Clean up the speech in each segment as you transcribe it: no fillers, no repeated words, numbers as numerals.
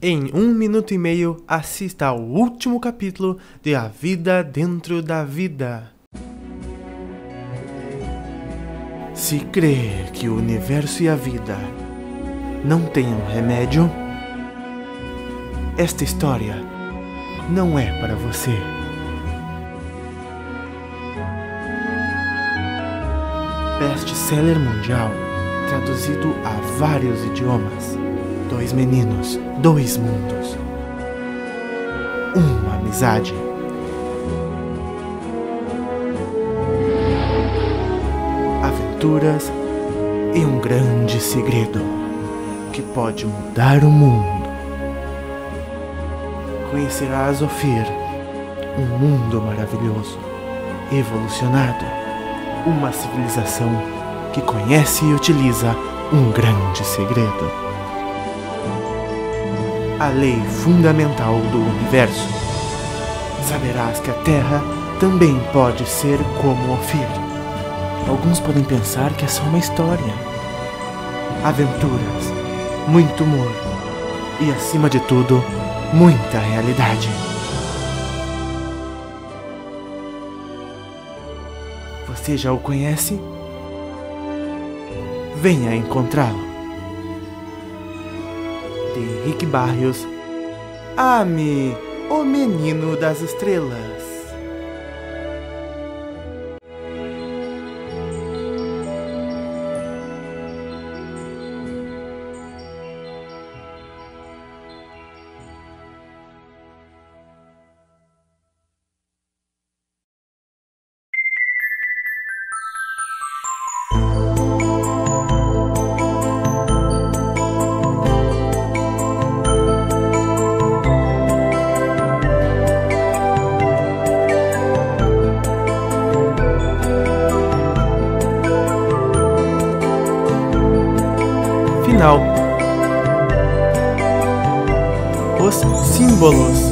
Em 1 minuto e meio, assista ao último capítulo de A Vida Dentro da Vida. Se crê que o universo e a vida não têm um remédio, esta história não é para você. Best-seller mundial, traduzido a vários idiomas. 2 meninos, 2 mundos. Uma amizade. Aventuras e um grande segredo que pode mudar o mundo. Conhecerás Ophir, um mundo maravilhoso, evolucionado, uma civilização que conhece e utiliza um grande segredo. A lei fundamental do universo. Saberás que a Terra também pode ser como Ophir. Alguns podem pensar que é só uma história. Aventuras, muito humor e, acima de tudo, muita realidade. Você já o conhece? Venha encontrá-lo. De Henrique Barrios, Ame, o Menino das Estrelas. Final. Os símbolos.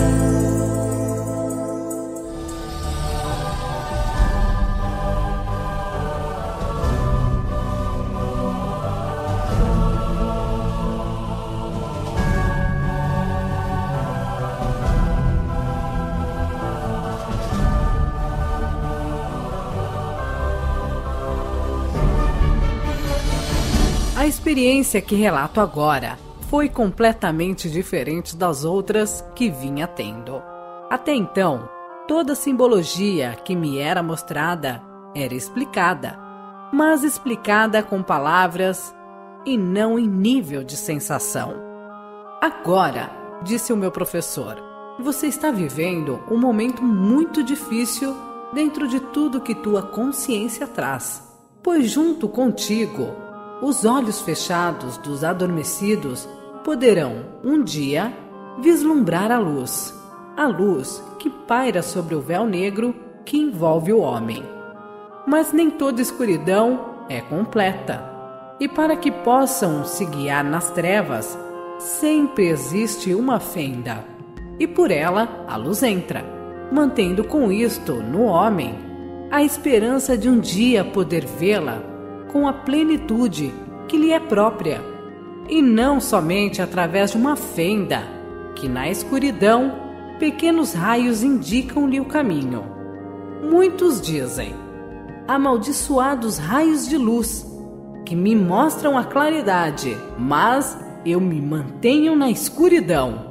A experiência que relato agora foi completamente diferente das outras que vinha tendo. Até então, toda simbologia que me era mostrada era explicada, mas explicada com palavras e não em nível de sensação. Agora, disse o meu professor, você está vivendo um momento muito difícil dentro de tudo que tua consciência traz, pois junto contigo, os olhos fechados dos adormecidos poderão, um dia, vislumbrar a luz que paira sobre o véu negro que envolve o homem. Mas nem toda escuridão é completa, e para que possam se guiar nas trevas, sempre existe uma fenda, e por ela a luz entra, mantendo com isto no homem a esperança de um dia poder vê-la com a plenitude que lhe é própria, e não somente através de uma fenda, que na escuridão pequenos raios indicam-lhe o caminho. Muitos dizem, amaldiçoados raios de luz, que me mostram a claridade, mas eu me mantenho na escuridão.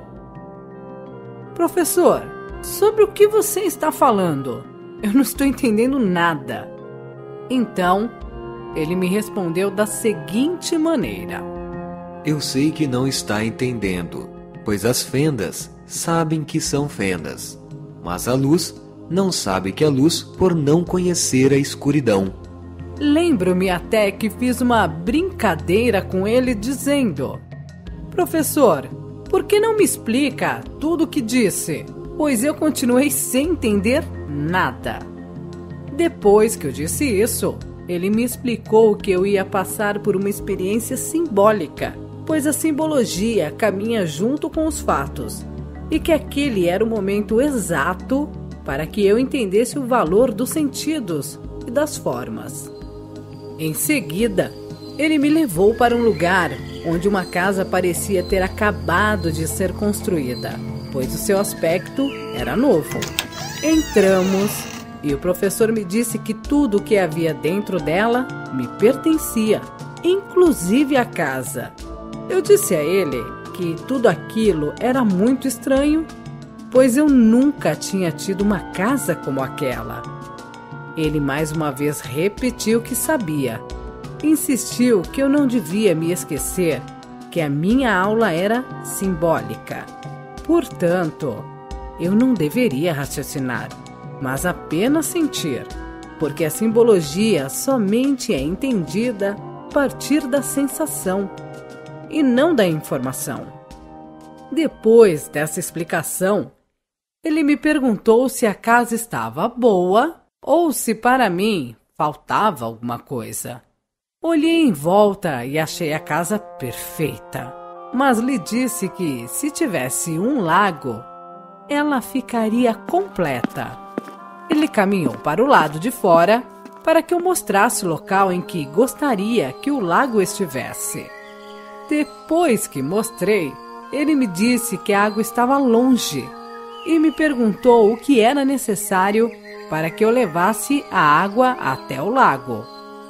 Professor, sobre o que você está falando? Eu não estou entendendo nada. Então, ele me respondeu da seguinte maneira: eu sei que não está entendendo, pois as fendas sabem que são fendas, mas a luz não sabe que é luz por não conhecer a escuridão. Lembro-me até que fiz uma brincadeira com ele dizendo: professor, por que não me explica tudo o que disse? Pois eu continuei sem entender nada. Depois que eu disse isso, ele me explicou que eu ia passar por uma experiência simbólica, pois a simbologia caminha junto com os fatos, e que aquele era o momento exato para que eu entendesse o valor dos sentidos e das formas. Em seguida, ele me levou para um lugar onde uma casa parecia ter acabado de ser construída, pois o seu aspecto era novo. Entramos e o professor me disse que tudo o que havia dentro dela me pertencia, inclusive a casa. Eu disse a ele que tudo aquilo era muito estranho, pois eu nunca tinha tido uma casa como aquela. Ele mais uma vez repetiu que sabia. Insistiu que eu não devia me esquecer que a minha aula era simbólica. Portanto, eu não deveria raciocinar, mas apenas sentir, porque a simbologia somente é entendida a partir da sensação e não da informação. Depois dessa explicação, ele me perguntou se a casa estava boa ou se para mim faltava alguma coisa. Olhei em volta e achei a casa perfeita, mas lhe disse que se tivesse um lago, ela ficaria completa. Ele caminhou para o lado de fora para que eu mostrasse o local em que gostaria que o lago estivesse. Depois que mostrei, ele me disse que a água estava longe e me perguntou o que era necessário para que eu levasse a água até o lago.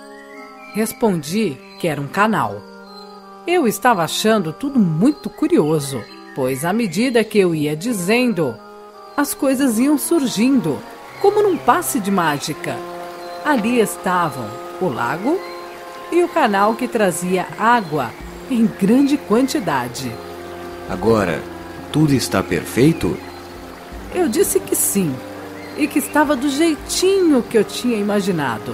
Respondi que era um canal. Eu estava achando tudo muito curioso, pois à medida que eu ia dizendo, as coisas iam surgindo, como num passe de mágica. Ali estavam o lago e o canal que trazia água em grande quantidade. Agora, tudo está perfeito? Eu disse que sim, e que estava do jeitinho que eu tinha imaginado.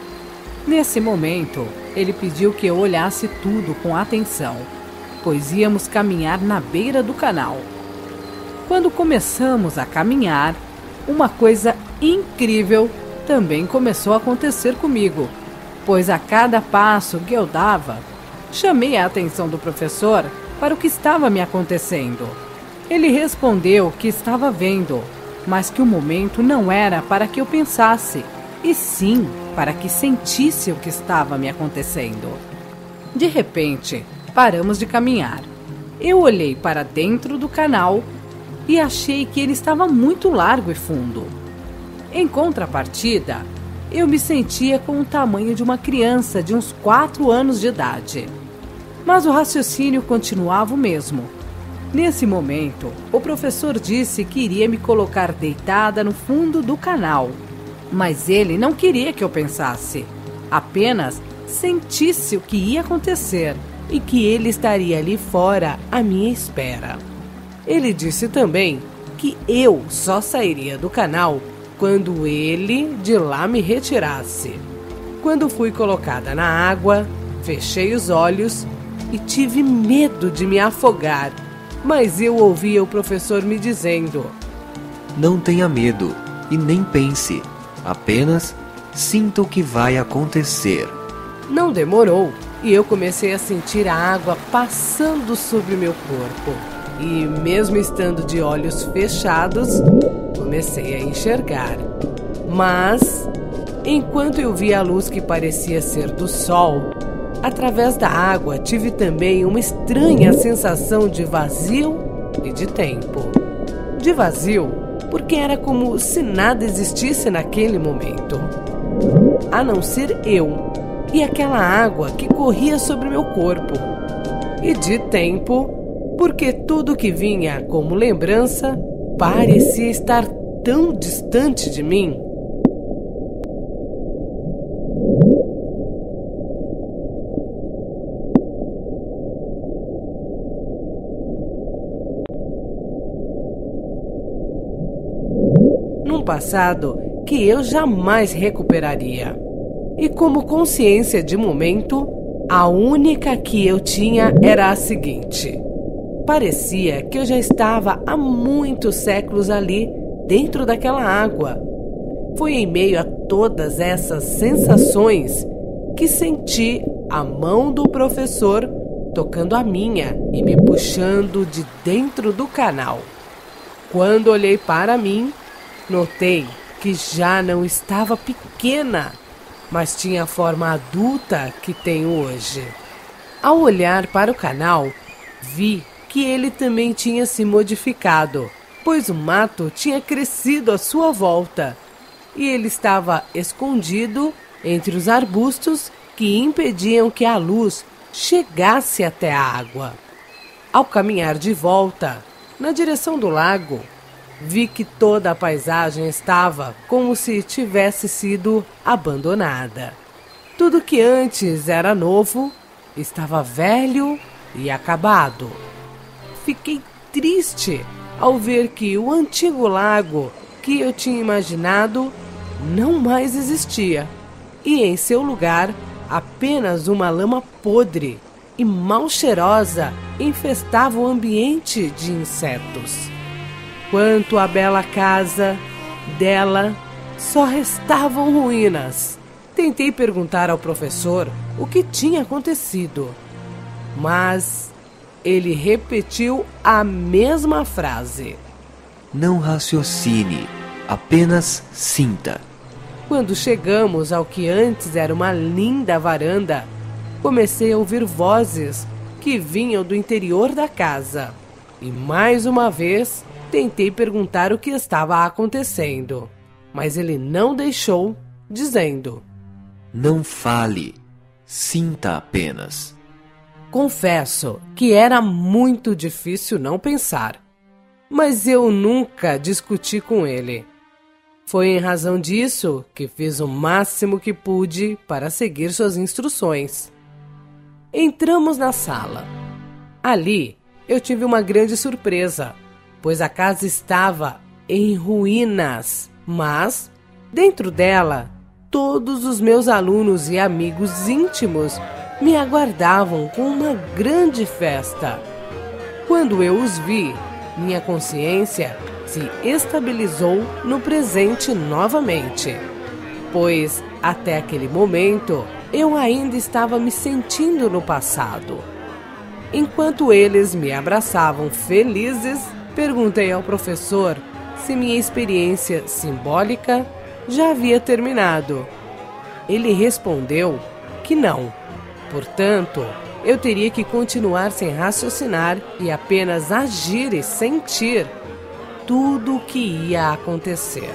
Nesse momento, ele pediu que eu olhasse tudo com atenção, pois íamos caminhar na beira do canal. Quando começamos a caminhar, uma coisa incrível também começou a acontecer comigo, pois a cada passo que eu dava, chamei a atenção do professor para o que estava me acontecendo. Ele respondeu que estava vendo, mas que o momento não era para que eu pensasse, e sim para que sentisse o que estava me acontecendo. De repente, paramos de caminhar. Eu olhei para dentro do canal e achei que ele estava muito largo e fundo. Em contrapartida, eu me sentia com o tamanho de uma criança de uns 4 anos de idade. Mas o raciocínio continuava o mesmo. Nesse momento, o professor disse que iria me colocar deitada no fundo do canal. Mas ele não queria que eu pensasse, apenas sentisse o que ia acontecer e que ele estaria ali fora à minha espera. Ele disse também que eu só sairia do canal quando ele de lá me retirasse. Quando fui colocada na água, fechei os olhos e tive medo de me afogar, mas eu ouvia o professor me dizendo: Não tenha medo e nem pense. Apenas sinta o que vai acontecer. Não demorou e eu comecei a sentir a água passando sobre meu corpo. E mesmo estando de olhos fechados, comecei a enxergar. Mas, enquanto eu via a luz que parecia ser do sol, através da água tive também uma estranha sensação de vazio e de tempo. De vazio, porque era como se nada existisse naquele momento, a não ser eu e aquela água que corria sobre meu corpo. E de tempo, porque tudo que vinha como lembrança parecia estar tão distante de mim. Num passado que eu jamais recuperaria. E como consciência de momento, a única que eu tinha era a seguinte: parecia que eu já estava há muitos séculos ali, dentro daquela água. Foi em meio a todas essas sensações que senti a mão do professor tocando a minha e me puxando de dentro do canal. Quando olhei para mim, notei que já não estava pequena, mas tinha a forma adulta que tenho hoje. Ao olhar para o canal, vi que ele também tinha se modificado, pois o mato tinha crescido à sua volta e ele estava escondido entre os arbustos que impediam que a luz chegasse até a água. Ao caminhar de volta, na direção do lago, vi que toda a paisagem estava como se tivesse sido abandonada. Tudo que antes era novo estava velho e acabado. Fiquei triste ao ver que o antigo lago que eu tinha imaginado não mais existia e em seu lugar apenas uma lama podre e mal cheirosa infestava o ambiente de insetos. Quanto à bela casa, dela só restavam ruínas. Tentei perguntar ao professor o que tinha acontecido, mas ele repetiu a mesma frase. Não raciocine, apenas sinta. Quando chegamos ao que antes era uma linda varanda, comecei a ouvir vozes que vinham do interior da casa. E mais uma vez tentei perguntar o que estava acontecendo, mas ele não deixou, dizendo: Não fale, sinta apenas. Confesso que era muito difícil não pensar, mas eu nunca discuti com ele. Foi em razão disso que fiz o máximo que pude para seguir suas instruções. Entramos na sala. Ali eu tive uma grande surpresa, pois a casa estava em ruínas, mas dentro dela todos os meus alunos e amigos íntimos me aguardavam com uma grande festa. Quando eu os vi, minha consciência se estabilizou no presente novamente, pois até aquele momento eu ainda estava me sentindo no passado. Enquanto eles me abraçavam felizes, perguntei ao professor se minha experiência simbólica já havia terminado. Ele respondeu que não. Portanto, eu teria que continuar sem raciocinar e apenas agir e sentir tudo o que ia acontecer.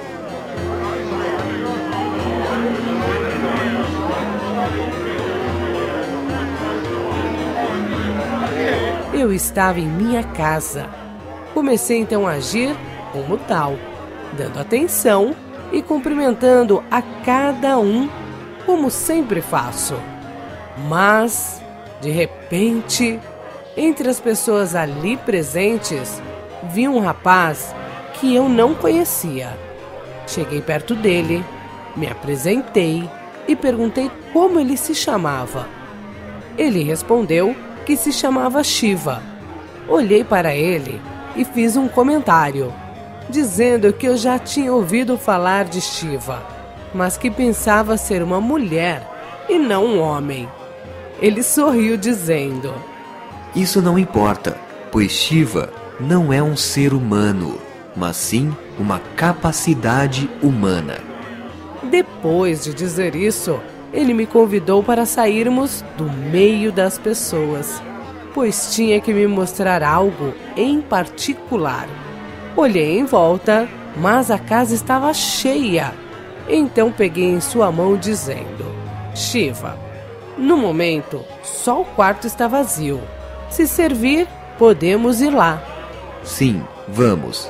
Eu estava em minha casa. Comecei então a agir como tal, dando atenção e cumprimentando a cada um, como sempre faço. Mas, de repente, entre as pessoas ali presentes, vi um rapaz que eu não conhecia. Cheguei perto dele, me apresentei e perguntei como ele se chamava. Ele respondeu que se chamava Shiva. Olhei para ele e fiz um comentário, dizendo que eu já tinha ouvido falar de Shiva, mas que pensava ser uma mulher e não um homem. Ele sorriu dizendo: Isso não importa, pois Shiva não é um ser humano, mas sim uma capacidade humana. Depois de dizer isso, ele me convidou para sairmos do meio das pessoas, pois tinha que me mostrar algo em particular. Olhei em volta, mas a casa estava cheia. Então peguei em sua mão dizendo: Shiva, no momento, só o quarto está vazio. Se servir, podemos ir lá. Sim, vamos.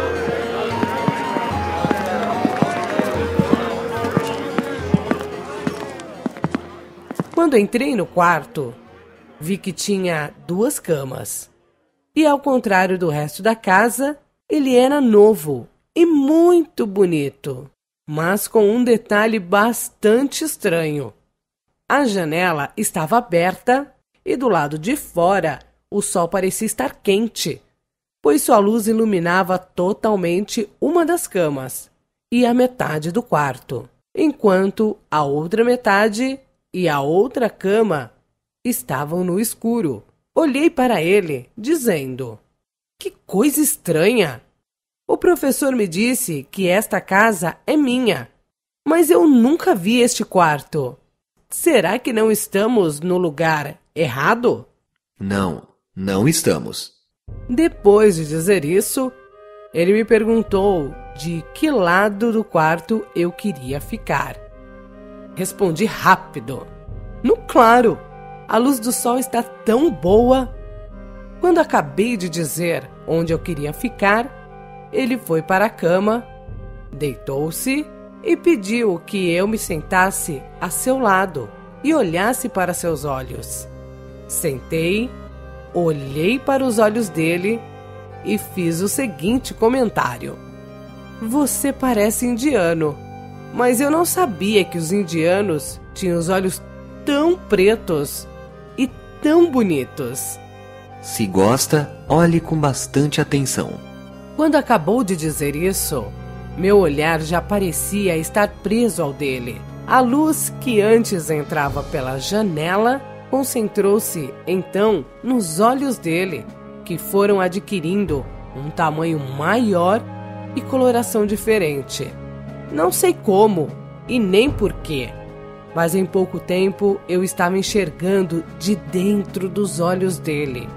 Quando entrei no quarto, vi que tinha 2 camas. E ao contrário do resto da casa, ele era novo e muito bonito, mas com um detalhe bastante estranho. A janela estava aberta e do lado de fora o sol parecia estar quente, pois sua luz iluminava totalmente uma das camas e a metade do quarto, enquanto a outra metade e a outra cama estavam no escuro. Olhei para ele, dizendo: Que coisa estranha! O professor me disse que esta casa é minha, mas eu nunca vi este quarto. Será que não estamos no lugar errado? Não, não estamos. Depois de dizer isso, ele me perguntou de que lado do quarto eu queria ficar. Respondi rápido. No claro, a luz do sol está tão boa. Quando acabei de dizer onde eu queria ficar, ele foi para a cama, deitou-se e pediu que eu me sentasse a seu lado e olhasse para seus olhos. Sentei, olhei para os olhos dele e fiz o seguinte comentário: você parece indiano, mas eu não sabia que os indianos tinham os olhos tão pretos e tão bonitos. Se gosta, olhe com bastante atenção. Quando acabou de dizer isso, meu olhar já parecia estar preso ao dele. A luz que antes entrava pela janela concentrou-se então nos olhos dele, que foram adquirindo um tamanho maior e coloração diferente. Não sei como e nem porquê, mas em pouco tempo eu estava enxergando de dentro dos olhos dele.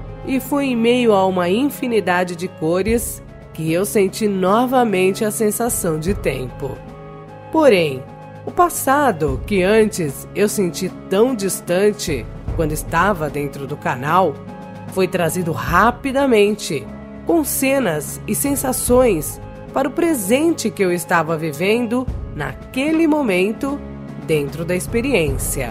E foi em meio a uma infinidade de cores que eu senti novamente a sensação de tempo. Porém, o passado, que antes eu senti tão distante quando estava dentro do canal, foi trazido rapidamente, com cenas e sensações para o presente que eu estava vivendo naquele momento dentro da experiência.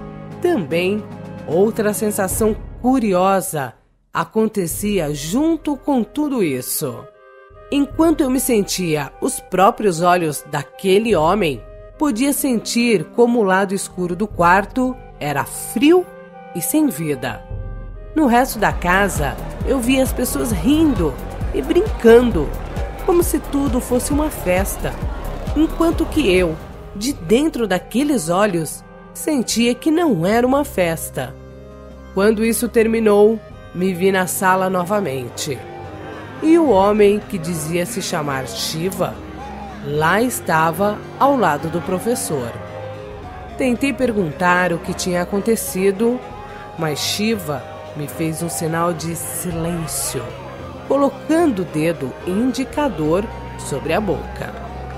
Também, outra sensação curiosa acontecia junto com tudo isso. Enquanto eu me sentia os próprios olhos daquele homem, podia sentir como o lado escuro do quarto era frio e sem vida. No resto da casa, eu via as pessoas rindo e brincando, como se tudo fosse uma festa, enquanto que eu, de dentro daqueles olhos, sentia que não era uma festa. Quando isso terminou, me vi na sala novamente. E o homem que dizia se chamar Shiva, lá estava ao lado do professor. Tentei perguntar o que tinha acontecido, mas Shiva me fez um sinal de silêncio, colocando o dedo indicador sobre a boca.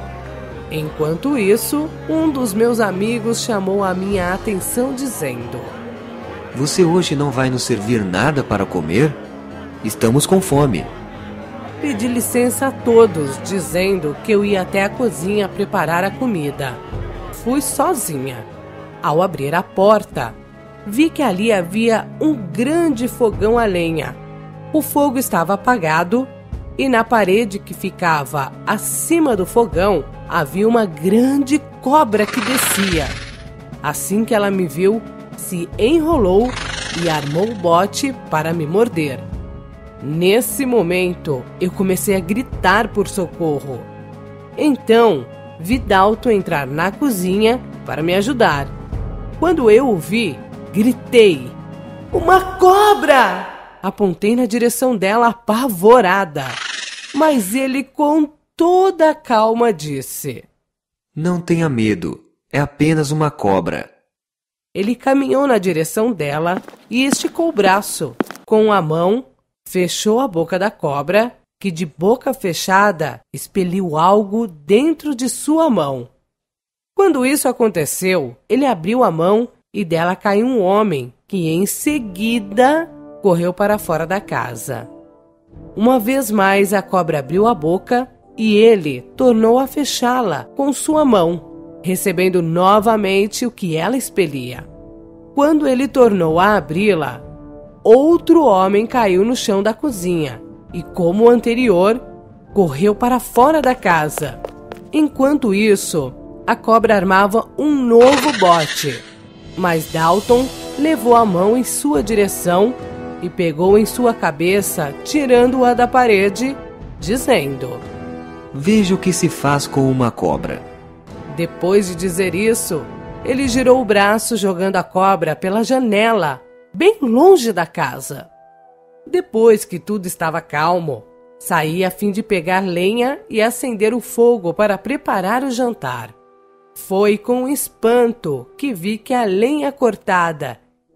Enquanto isso, um dos meus amigos chamou a minha atenção dizendo: Você hoje não vai nos servir nada para comer? Estamos com fome. Pedi licença a todos, dizendo que eu ia até a cozinha preparar a comida. Fui sozinha. Ao abrir a porta, vi que ali havia um grande fogão a lenha. O fogo estava apagado e na parede que ficava acima do fogão havia uma grande cobra que descia. Assim que ela me viu, se enrolou e armou o bote para me morder. Nesse momento, eu comecei a gritar por socorro. Então, vi Dalton entrar na cozinha para me ajudar. Quando eu o vi, gritei: "Uma cobra!" Apontei na direção dela apavorada. Mas ele, com toda a calma, disse: Não tenha medo, é apenas uma cobra. Ele caminhou na direção dela e esticou o braço. Com a mão, fechou a boca da cobra, que de boca fechada expeliu algo dentro de sua mão. Quando isso aconteceu, ele abriu a mão e dela caiu um homem, que em seguida correu para fora da casa. Uma vez mais a cobra abriu a boca e ele tornou a fechá-la com sua mão, recebendo novamente o que ela expelia. Quando ele tornou a abri-la, outro homem caiu no chão da cozinha e, como o anterior, correu para fora da casa. Enquanto isso, a cobra armava um novo bote, mas Dalton levou a mão em sua direção e pegou em sua cabeça, tirando-a da parede, dizendo: Veja o que se faz com uma cobra. Depois de dizer isso, ele girou o braço jogando a cobra pela janela, bem longe da casa. Depois que tudo estava calmo, saí a fim de pegar lenha e acender o fogo para preparar o jantar. Foi com espanto que vi que a lenha cortada,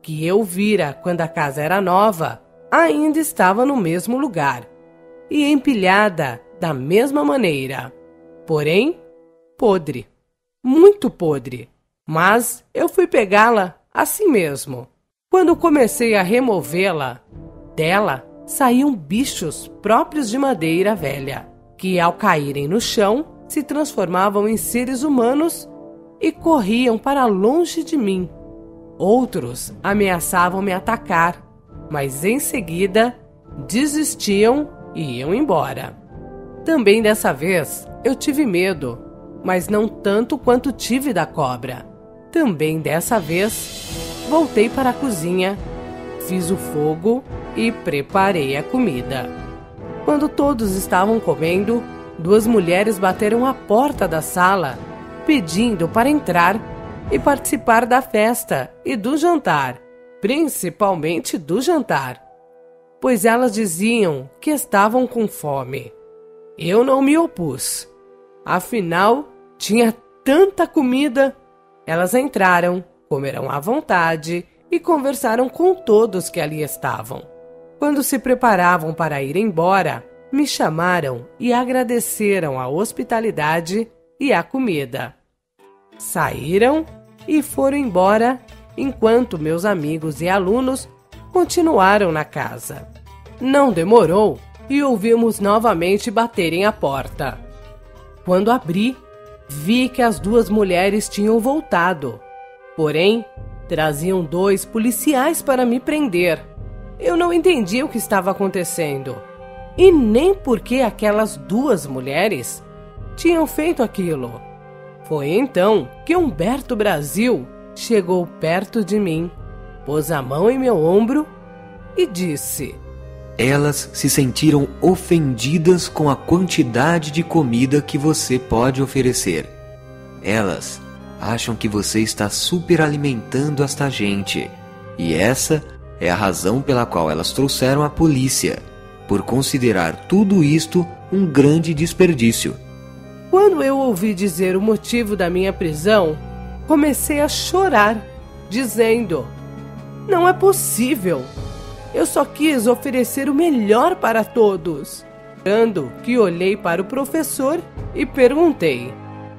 que eu vira quando a casa era nova ainda estava no mesmo lugar e empilhada da mesma maneira, porém podre, muito podre. Mas eu fui pegá-la assim mesmo. Quando comecei a removê-la, dela saíam bichos próprios de madeira velha, que ao caírem no chão se transformavam em seres humanos e corriam para longe de mim. Outros ameaçavam me atacar, mas em seguida desistiam e iam embora. Também dessa vez eu tive medo, mas não tanto quanto tive da cobra. Também dessa vez voltei para a cozinha, fiz o fogo e preparei a comida. Quando todos estavam comendo, 2 mulheres bateram à porta da sala, pedindo para entrar e participar da festa e do jantar, principalmente do jantar, pois elas diziam que estavam com fome. Eu não me opus, afinal tinha tanta comida. Elas entraram, comeram à vontade e conversaram com todos que ali estavam. Quando se preparavam para ir embora, me chamaram e agradeceram a hospitalidade e a comida. Saíram e foram embora, enquanto meus amigos e alunos continuaram na casa. Não demorou e ouvimos novamente baterem a porta. Quando abri, vi que as 2 mulheres tinham voltado. Porém, traziam 2 policiais para me prender. Eu não entendi o que estava acontecendo. E nem por que aquelas 2 mulheres tinham feito aquilo. Foi então que Humberto Brasil chegou perto de mim, pôs a mão em meu ombro e disse: Elas se sentiram ofendidas com a quantidade de comida que você pode oferecer. Elas acham que você está superalimentando esta gente. E essa é a razão pela qual elas trouxeram a polícia, por considerar tudo isto um grande desperdício. Quando eu ouvi dizer o motivo da minha prisão, comecei a chorar, dizendo: não é possível. Eu só quis oferecer o melhor para todos. Lembrando que olhei para o professor e perguntei: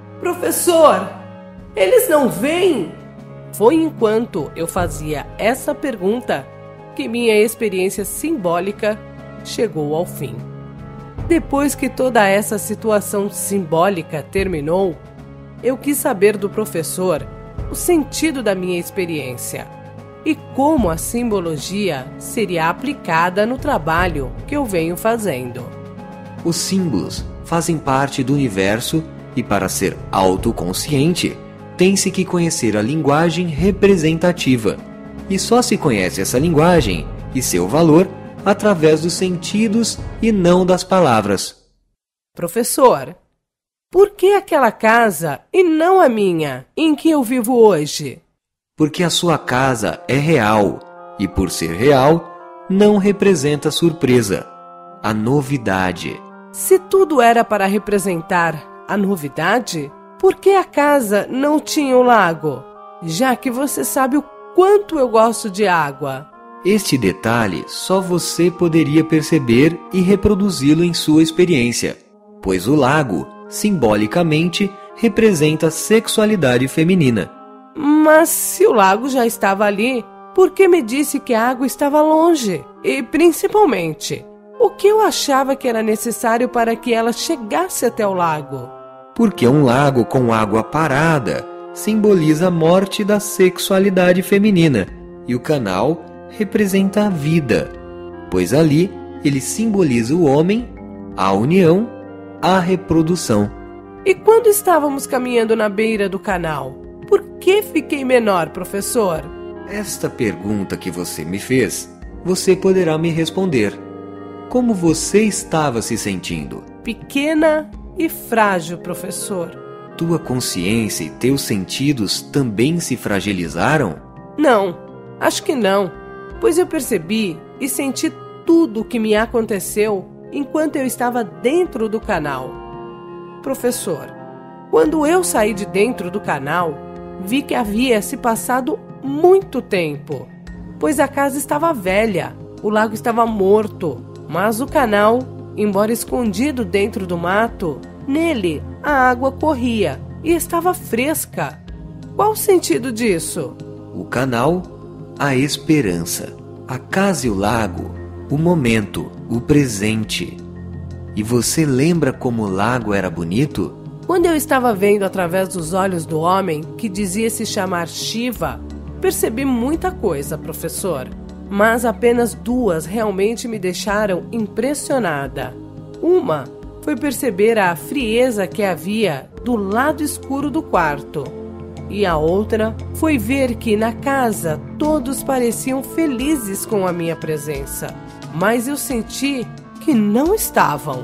professor, eles não vêm? Foi enquanto eu fazia essa pergunta que minha experiência simbólica chegou ao fim. Depois que toda essa situação simbólica terminou, eu quis saber do professor o sentido da minha experiência e como a simbologia seria aplicada no trabalho que eu venho fazendo. Os símbolos fazem parte do universo e, para ser autoconsciente, tem-se que conhecer a linguagem representativa. E só se conhece essa linguagem e seu valor através dos sentidos e não das palavras. Professor, por que aquela casa e não a minha, em que eu vivo hoje? Porque a sua casa é real e, por ser real, não representa surpresa, a novidade. Se tudo era para representar a novidade, por que a casa não tinha o lago? Já que você sabe o quanto eu gosto de água. Este detalhe só você poderia perceber e reproduzi-lo em sua experiência, pois o lago, simbolicamente, representa a sexualidade feminina. Mas se o lago já estava ali, por que me disse que a água estava longe? E, principalmente, o que eu achava que era necessário para que ela chegasse até o lago? Porque um lago com água parada simboliza a morte da sexualidade feminina e o canal representa a vida, pois ali ele simboliza o homem, a união, a reprodução. E quando estávamos caminhando na beira do canal, por que fiquei menor, professor? Esta pergunta que você me fez, você poderá me responder. Como você estava se sentindo? Pequena e frágil, professor. Tua consciência e teus sentidos também se fragilizaram? Não, acho que não, pois eu percebi e senti tudo o que me aconteceu enquanto eu estava dentro do canal. Professor, quando eu saí de dentro do canal, vi que havia se passado muito tempo. pois a casa estava velha, o lago estava morto, mas o canal, embora escondido dentro do mato, nele a água corria e estava fresca. Qual o sentido disso? O canal, a esperança. A casa e o lago, o momento, o presente. E você lembra como o lago era bonito? Quando eu estava vendo através dos olhos do homem, que dizia se chamar Shiva, percebi muita coisa, professor. Mas apenas duas realmente me deixaram impressionada. Uma foi perceber a frieza que havia do lado escuro do quarto. E a outra foi ver que na casa todos pareciam felizes com a minha presença. Mas eu senti que não estavam.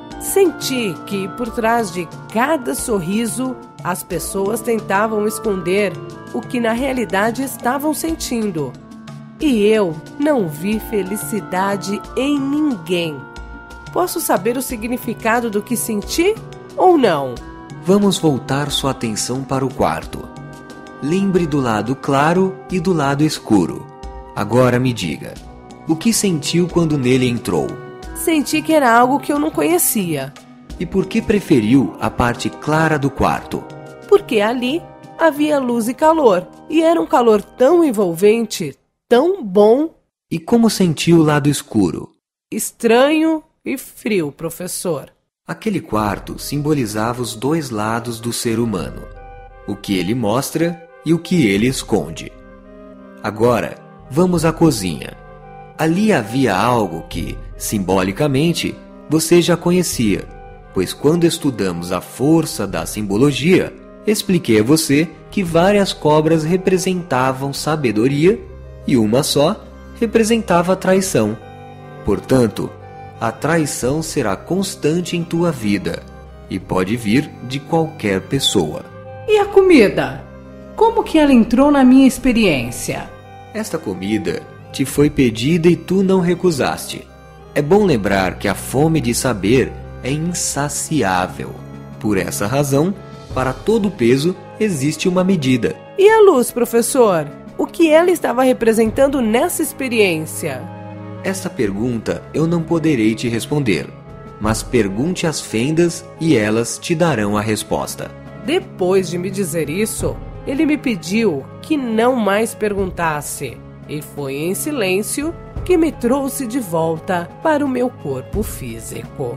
Senti que por trás de cada sorriso as pessoas tentavam esconder o que na realidade estavam sentindo. E eu não vi felicidade em ninguém. Posso saber o significado do que senti ou não? Vamos voltar sua atenção para o quarto. Lembre do lado claro e do lado escuro. Agora me diga, o que sentiu quando nele entrou? Senti que era algo que eu não conhecia. E por que preferiu a parte clara do quarto? Porque ali havia luz e calor. E era um calor tão envolvente, tão bom. E como sentiu o lado escuro? Estranho e frio, professor. Aquele quarto simbolizava os dois lados do ser humano. O que ele mostra e o que ele esconde. Agora, vamos à cozinha. Ali havia algo que, simbolicamente, você já conhecia, pois quando estudamos a força da simbologia, expliquei a você que várias cobras representavam sabedoria e uma só representava a traição. Portanto, a traição será constante em tua vida e pode vir de qualquer pessoa. E a comida? Como que ela entrou na minha experiência? Esta comida te foi pedida e tu não recusaste. É bom lembrar que a fome de saber é insaciável. Por essa razão, para todo peso existe uma medida. E a luz, professor? O que ela estava representando nessa experiência? Esta pergunta eu não poderei te responder, mas pergunte às fendas e elas te darão a resposta. Depois de me dizer isso, ele me pediu que não mais perguntasse. E foi em silêncio que me trouxe de volta para o meu corpo físico.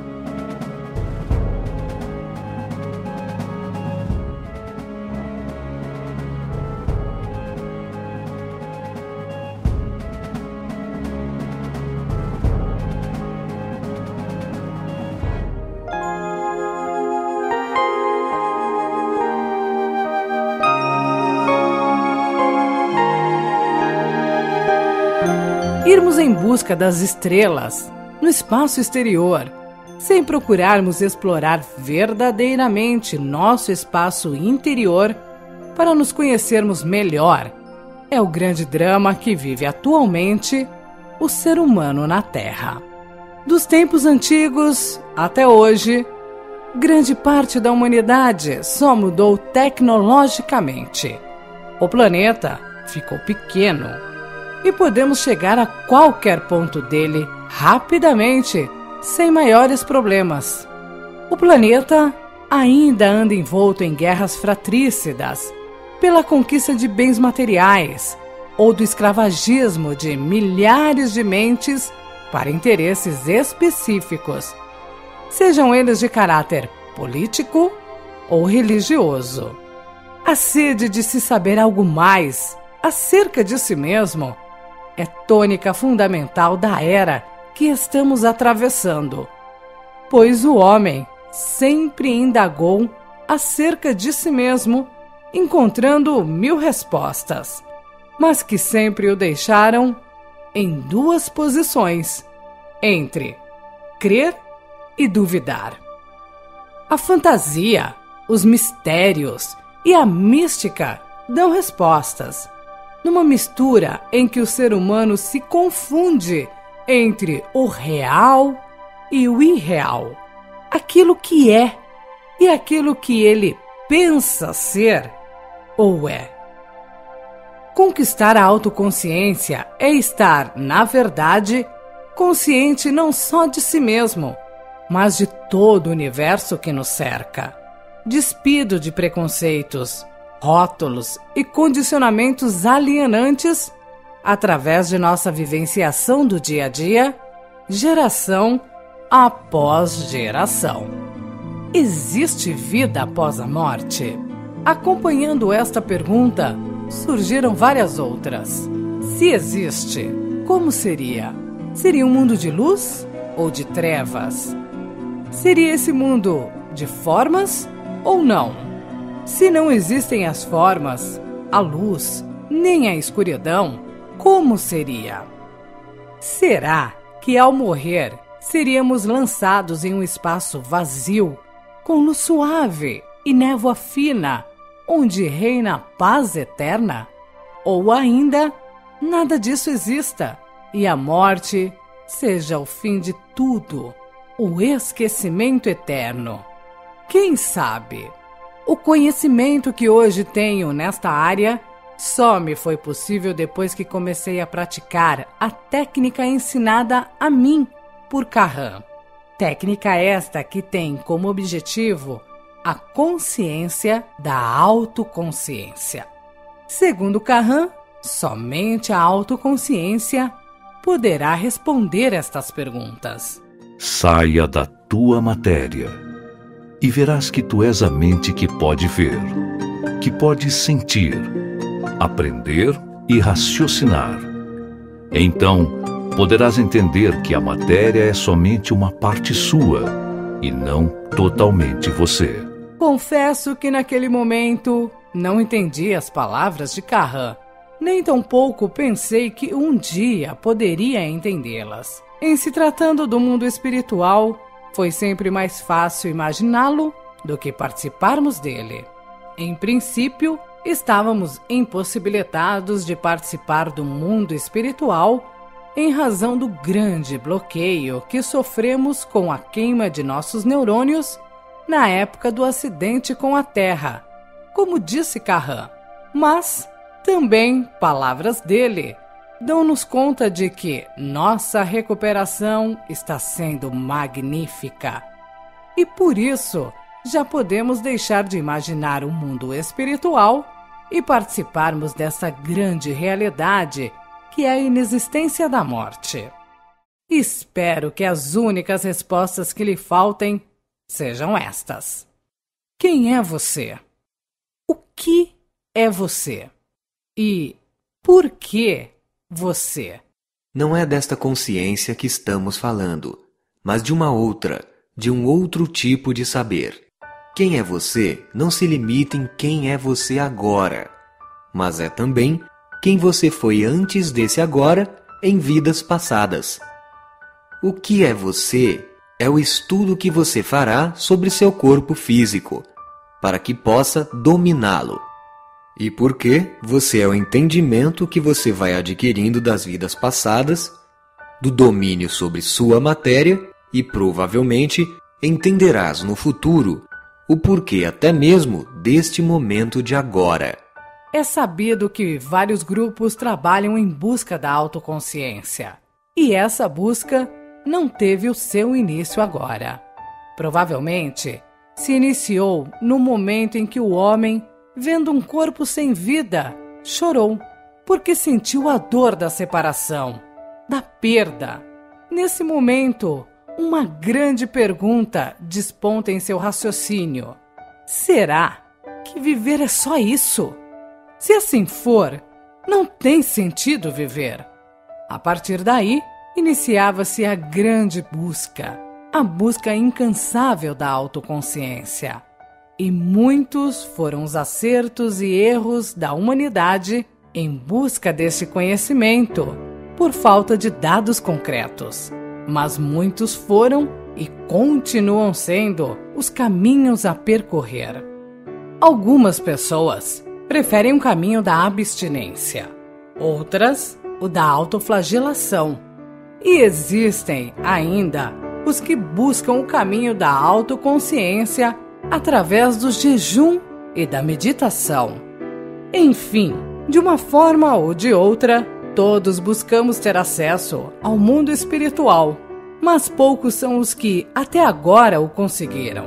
Irmos em busca das estrelas, no espaço exterior, sem procurarmos explorar verdadeiramente nosso espaço interior para nos conhecermos melhor, é o grande drama que vive atualmente o ser humano na Terra. Dos tempos antigos até hoje, grande parte da humanidade só mudou tecnologicamente. O planeta ficou pequeno. E podemos chegar a qualquer ponto dele rapidamente, sem maiores problemas. O planeta ainda anda envolto em guerras fratricidas, pela conquista de bens materiais ou do escravagismo de milhares de mentes para interesses específicos, sejam eles de caráter político ou religioso. A sede de se saber algo mais acerca de si mesmo é tônica fundamental da era que estamos atravessando, pois o homem sempre indagou acerca de si mesmo, encontrando 1000 respostas, mas que sempre o deixaram em duas posições, entre crer e duvidar. A fantasia, os mistérios e a mística dão respostas, numa mistura em que o ser humano se confunde entre o real e o irreal, aquilo que é e aquilo que ele pensa ser ou é. Conquistar a autoconsciência é estar, na verdade, consciente não só de si mesmo, mas de todo o universo que nos cerca, despido de preconceitos, rótulos e condicionamentos alienantes através de nossa vivenciação do dia a dia, geração após geração. Existe vida após a morte? Acompanhando esta pergunta, surgiram várias outras. Se existe, como seria? Seria um mundo de luz ou de trevas? Seria esse mundo de formas ou não? Se não existem as formas, a luz, nem a escuridão, como seria? Será que ao morrer seríamos lançados em um espaço vazio, com luz suave e névoa fina, onde reina a paz eterna? Ou ainda, nada disso exista e a morte seja o fim de tudo, o esquecimento eterno? Quem sabe? O conhecimento que hoje tenho nesta área só me foi possível depois que comecei a praticar a técnica ensinada a mim por Kahan. Técnica esta que tem como objetivo a consciência da autoconsciência. Segundo Kahan, somente a autoconsciência poderá responder estas perguntas. Saia da tua matéria e verás que tu és a mente que pode ver, que pode sentir, aprender e raciocinar. Então, poderás entender que a matéria é somente uma parte sua e não totalmente você. Confesso que naquele momento não entendi as palavras de Kahan, nem tampouco pensei que um dia poderia entendê-las. Em se tratando do mundo espiritual, foi sempre mais fácil imaginá-lo do que participarmos dele. Em princípio, estávamos impossibilitados de participar do mundo espiritual em razão do grande bloqueio que sofremos com a queima de nossos neurônios na época do acidente com a Terra, como disse Kahan. Mas também palavras dele dão-nos conta de que nossa recuperação está sendo magnífica. E por isso, já podemos deixar de imaginar o mundo espiritual e participarmos dessa grande realidade que é a inexistência da morte. Espero que as únicas respostas que lhe faltem sejam estas. Quem é você? O que é você? E por que você? Não é desta consciência que estamos falando, mas de uma outra, de um outro tipo de saber. Quem é você não se limita em quem é você agora, mas é também quem você foi antes desse agora em vidas passadas. O que é você é o estudo que você fará sobre seu corpo físico, para que possa dominá-lo. E porque você é o entendimento que você vai adquirindo das vidas passadas, do domínio sobre sua matéria e provavelmente entenderás no futuro o porquê até mesmo deste momento de agora. É sabido que vários grupos trabalham em busca da autoconsciência. E essa busca não teve o seu início agora. Provavelmente se iniciou no momento em que o homem, vendo um corpo sem vida, chorou, porque sentiu a dor da separação, da perda. Nesse momento, uma grande pergunta desponta em seu raciocínio. Será que viver é só isso? Se assim for, não tem sentido viver. A partir daí, iniciava-se a grande busca, a busca incansável da autoconsciência. E muitos foram os acertos e erros da humanidade em busca desse conhecimento, por falta de dados concretos. Mas muitos foram e continuam sendo os caminhos a percorrer. Algumas pessoas preferem o caminho da abstinência, outras o da autoflagelação. E existem ainda os que buscam o caminho da autoconsciência através do jejum e da meditação. Enfim, De uma forma ou de outra, todos buscamos ter acesso ao mundo espiritual, mas poucos são os que até agora o conseguiram.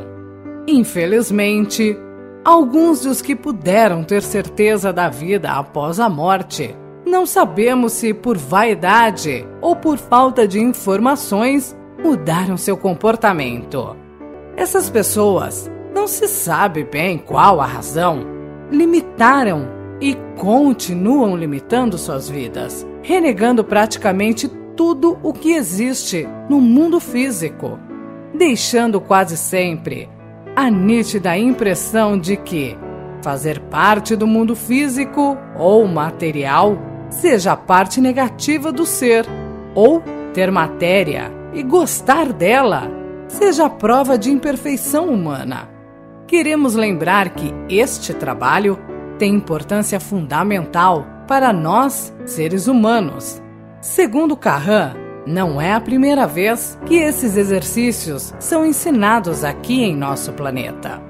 Infelizmente, alguns dos que puderam ter certeza da vida após a morte, não sabemos se por vaidade ou por falta de informações mudaram seu comportamento. Essas pessoas, não se sabe bem qual a razão, limitaram e continuam limitando suas vidas, renegando praticamente tudo o que existe no mundo físico, deixando quase sempre a nítida impressão de que fazer parte do mundo físico ou material seja a parte negativa do ser, ou ter matéria e gostar dela seja a prova de imperfeição humana. Queremos lembrar que este trabalho tem importância fundamental para nós, seres humanos. Segundo Carran, não é a primeira vez que esses exercícios são ensinados aqui em nosso planeta.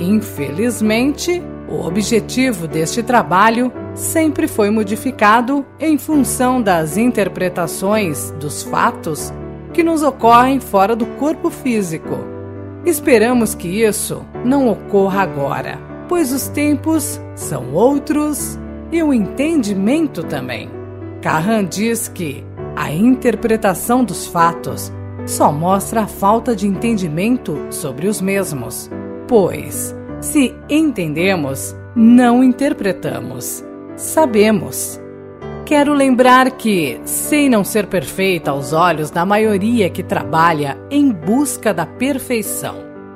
Infelizmente, o objetivo deste trabalho sempre foi modificado em função das interpretações dos fatos que nos ocorrem fora do corpo físico. Esperamos que isso não ocorra agora, pois os tempos são outros e o entendimento também. Carran diz que a interpretação dos fatos só mostra a falta de entendimento sobre os mesmos, pois, se entendemos, não interpretamos, sabemos. Quero lembrar que, sem não ser perfeita aos olhos da maioria que trabalha em busca da perfeição,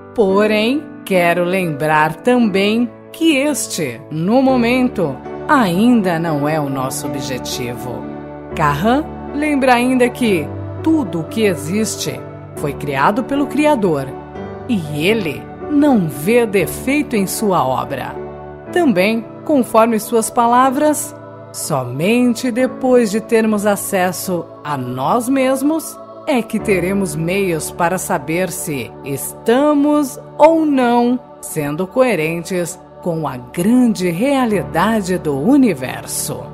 porém, quero lembrar também que este, no momento, ainda não é o nosso objetivo. Carran lembra ainda que tudo o que existe foi criado pelo Criador e ele não vê defeito em sua obra. Também, conforme suas palavras, somente depois de termos acesso a nós mesmos é que teremos meios para saber se estamos ou não sendo coerentes com a grande realidade do universo.